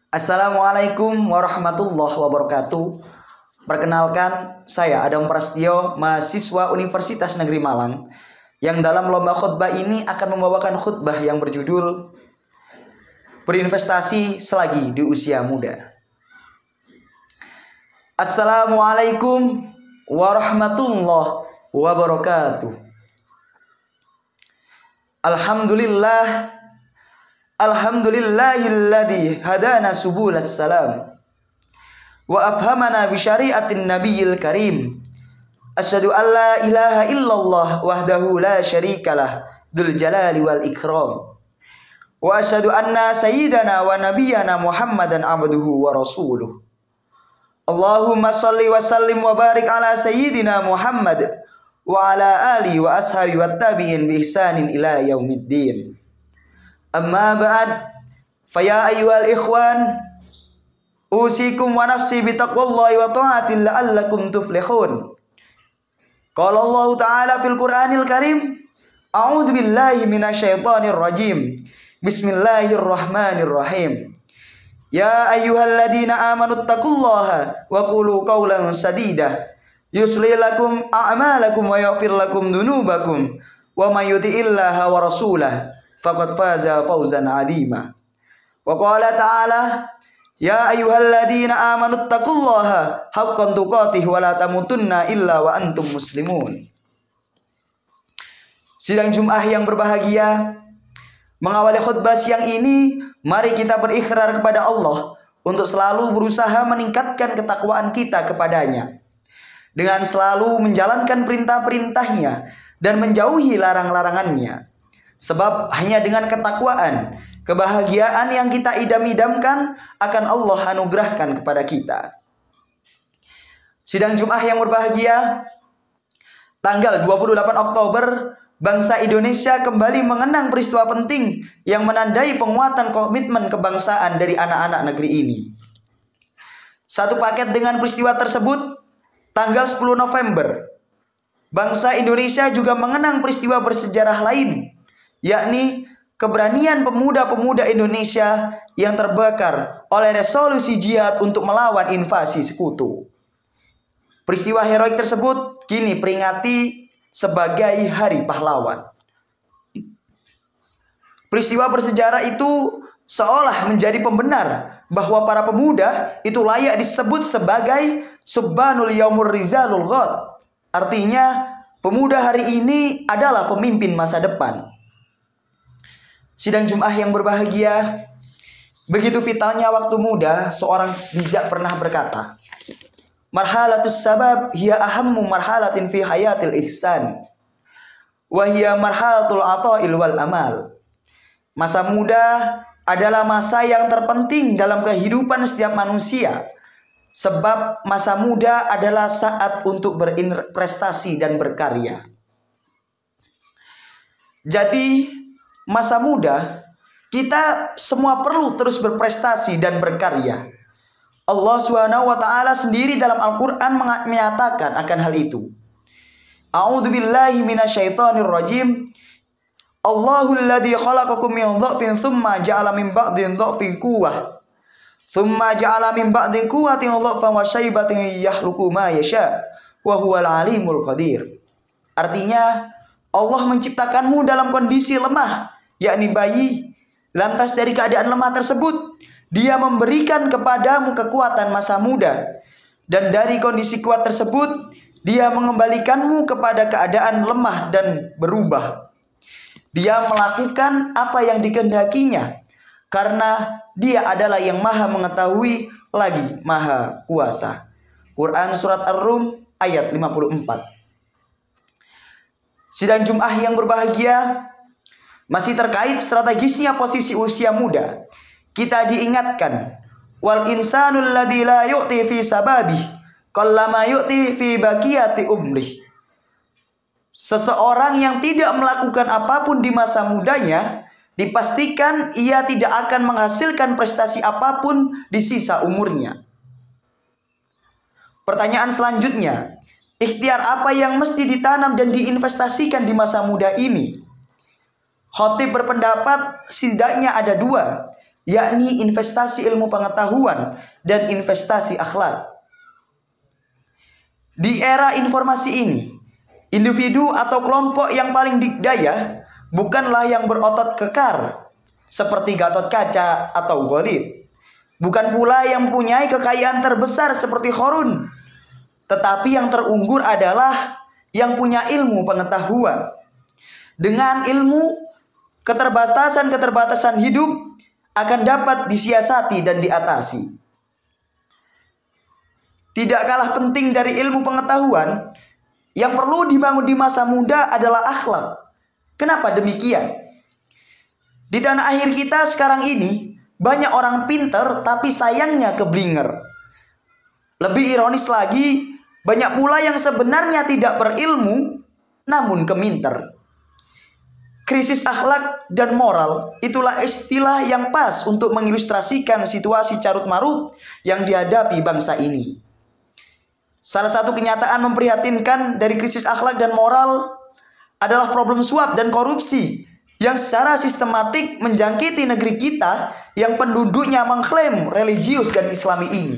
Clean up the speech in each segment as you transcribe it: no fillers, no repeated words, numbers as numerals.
Assalamualaikum warahmatullahi wabarakatuh. Perkenalkan, saya Adam Prasetyo, mahasiswa Universitas Negeri Malang, yang dalam lomba khutbah ini akan membawakan khutbah yang berjudul Berinvestasi Selagi di Usia Muda. Assalamualaikum warahmatullahi wabarakatuh. Alhamdulillahilladzi hadana subulas salam wa afhamana bi syari'atin nabiyil karim. Asyhadu an la ilaha illallah wahdahu la syarikalah dzul jalali wal ikram. Wa asyhadu anna sayyidana wa nabiyyana Muhammadan abduhu wa rasuluh. Allahumma salli wa sallim wa barik ala sayyidina Muhammad wa ala alihi wa ashabihi wa tabi'in bi ihsanin ila yaumiddin. Amma ba'd, faya ayyuhal ikhwan, usikum wa nafsi bitaqwallahi wa ta'atin la'allakum tuflihun. Qala Allah Ta'ala fil Qur'anil Karim, a'udzu billahi minasyaitonir rajim. Bismillahirrahmanirrahim. Ya ayyuhalladzina amanu taqullaha wa qulu qawlan sadida yuslih lakum a'malakum wa yaghfir lakum dzunubakum wa may yuti'illaha wa rasulahu faqad faza fawzan 'azima. Wa qala ta'ala ya ayyuhalladzina amanu taqullaha haqqan tuqatih wa la tamutunna illa wa antum muslimun. Sidang Jumat yang berbahagia, mengawali khutbah siang ini, mari kita berikrar kepada Allah untuk selalu berusaha meningkatkan ketakwaan kita kepadanya dengan selalu menjalankan perintah-perintahnya dan menjauhi larang-larangannya. Sebab hanya dengan ketakwaan, kebahagiaan yang kita idam-idamkan akan Allah anugerahkan kepada kita. Sidang Jumat yang berbahagia, tanggal 28 Oktober, bangsa Indonesia kembali mengenang peristiwa penting yang menandai penguatan komitmen kebangsaan dari anak-anak negeri ini. Satu paket dengan peristiwa tersebut, tanggal 10 November, bangsa Indonesia juga mengenang peristiwa bersejarah lain, yakni keberanian pemuda-pemuda Indonesia yang terbakar oleh resolusi jihad untuk melawan invasi sekutu. Peristiwa heroik tersebut kini peringati sebagai Hari Pahlawan. Peristiwa bersejarah itu seolah menjadi pembenar bahwa para pemuda itu layak disebut sebagai Subhanul Yaumur Rizalul Ghad. Artinya, pemuda hari ini adalah pemimpin masa depan. Sidang Jumat yang berbahagia, begitu vitalnya waktu muda, seorang bijak pernah berkata, marhalatus sabab hiya ahammu marhalatin fi hayatil ihsan wa hiya marhalatul ata'il wal amal. Masa muda adalah masa yang terpenting dalam kehidupan setiap manusia, sebab masa muda adalah saat untuk berprestasi dan berkarya. Jadi masa muda, kita semua perlu terus berprestasi dan berkarya. Allah Subhanahu wa Ta'ala sendiri dalam Al-Quran menyatakan akan hal itu. A'udzu billahi minasyaitonir rajim. Allahul ladzi khalaqakum min dha'fin tsumma ja'ala min ba'din dha'fin quwwah. Tsumma ja'ala min ba'din quwwatin dha'fan wa syaibatin yakhluqu ma yasha' wa huwal alimul qadir. Artinya, Allah menciptakanmu dalam kondisi lemah, yakni bayi. Lantas dari keadaan lemah tersebut, Dia memberikan kepadamu kekuatan masa muda. Dan dari kondisi kuat tersebut, Dia mengembalikanmu kepada keadaan lemah dan berubah. Dia melakukan apa yang dikehendakinya, karena Dia adalah yang maha mengetahui lagi maha kuasa. Quran Surat Ar-Rum ayat 54. Sidang Jumat yang berbahagia, masih terkait strategisnya posisi usia muda, kita diingatkan, wal insanul ladzi la yu'ti fi sababih qallama yu'ti fi baqiyati umrih. Seseorang yang tidak melakukan apapun di masa mudanya, dipastikan ia tidak akan menghasilkan prestasi apapun di sisa umurnya. Pertanyaan selanjutnya, ikhtiar apa yang mesti ditanam dan diinvestasikan di masa muda ini? Khatib berpendapat setidaknya ada dua. yakni investasi ilmu pengetahuan dan investasi akhlak. Di era informasi ini, individu atau kelompok yang paling dikdaya bukanlah yang berotot kekar seperti Gatot Kaca atau Ghalib, bukan pula yang mempunyai kekayaan terbesar seperti Qarun, tetapi yang terunggul adalah yang punya ilmu pengetahuan. Dengan ilmu, keterbatasan-keterbatasan hidup akan dapat disiasati dan diatasi. Tidak kalah penting dari ilmu pengetahuan, yang perlu dibangun di masa muda adalah akhlak. Kenapa demikian? Di tanah air kita sekarang ini, banyak orang pinter tapi sayangnya keblinger. Lebih ironis lagi, banyak pula yang sebenarnya tidak berilmu namun keminter. Krisis akhlak dan moral itulah istilah yang pas untuk mengilustrasikan situasi carut-marut yang dihadapi bangsa ini. Salah satu kenyataan memprihatinkan dari krisis akhlak dan moral adalah problem suap dan korupsi yang secara sistematik menjangkiti negeri kita yang penduduknya mengklaim religius dan islami ini.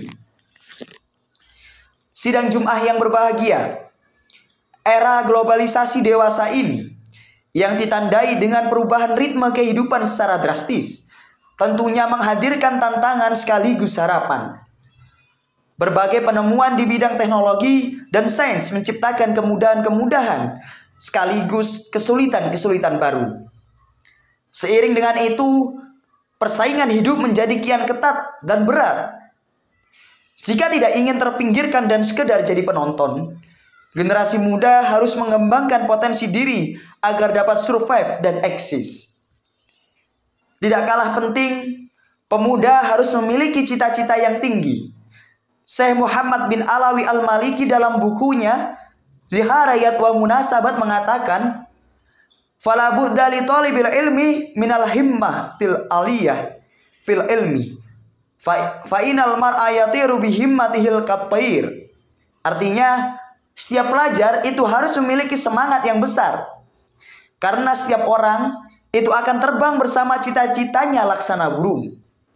Sidang Jumat yang berbahagia, era globalisasi dewasa ini yang ditandai dengan perubahan ritme kehidupan secara drastis, tentunya menghadirkan tantangan sekaligus harapan. Berbagai penemuan di bidang teknologi dan sains menciptakan kemudahan-kemudahan sekaligus kesulitan-kesulitan baru. Seiring dengan itu, persaingan hidup menjadi kian ketat dan berat. Jika tidak ingin terpinggirkan dan sekedar jadi penonton, generasi muda harus mengembangkan potensi diri agar dapat survive dan eksis. Tidak kalah penting, pemuda harus memiliki cita-cita yang tinggi. Syekh Muhammad bin Alawi Al-Maliki dalam bukunya Ziharayat wa Munasabat mengatakan, "Fala budda li talibil ilmi minal himmah til aliyah fil ilmi. Fa inal mar'a yatiru bi himmatihil katpair." Artinya, setiap pelajar itu harus memiliki semangat yang besar. Karena setiap orang itu akan terbang bersama cita-citanya laksana burung.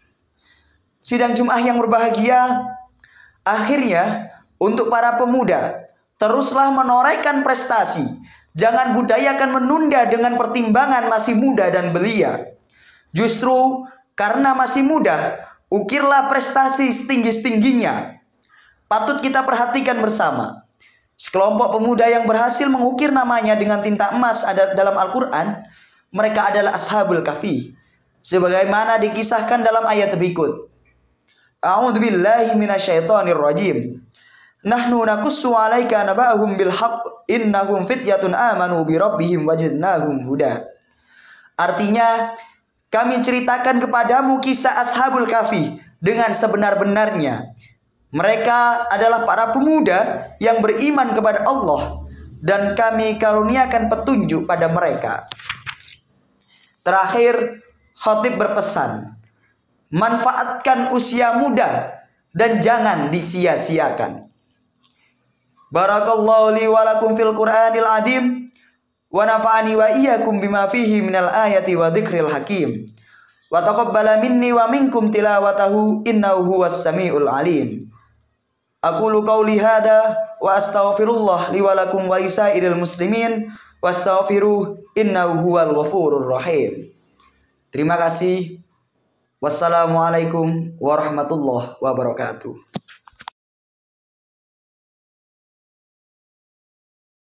Sidang Jumat yang berbahagia, akhirnya untuk para pemuda, teruslah menorehkan prestasi. Jangan budayakan menunda dengan pertimbangan masih muda dan belia. Justru karena masih muda, ukirlah prestasi setinggi-tingginya. Patut kita perhatikan bersama. Sekelompok pemuda yang berhasil mengukir namanya dengan tinta emas ada dalam Al-Quran, mereka adalah Ashabul Kahfi, sebagaimana dikisahkan dalam ayat berikut. A'udzubillahi minasyaitonir rajim. Nahnu naqussu 'alaika naba'ahum bil haqq innahum fityatun amanu bi rabbihim wajadnahum huda. Artinya, kami ceritakan kepadamu kisah Ashabul Kahfi dengan sebenar-benarnya. Mereka adalah para pemuda yang beriman kepada Allah dan kami karuniakan petunjuk pada mereka. Terakhir, khatib berpesan, manfaatkan usia muda dan jangan disia-siakan. Barakallahu li wa lakum fil Qur'anil azim wa nafa'ani wa iyyakum bima fihi minal ayati wa dzikril hakim. Wa taqabbala minni wa minkum tilawatahu innahu huwas samiul alim. Aqulu qauli hadza wa astaghfirullah li wa lakum wa lisairil muslimin wastaghfiruh innahu huwal ghafurur rahim. Terima kasih. Wassalamualaikum warahmatullahi wabarakatuh.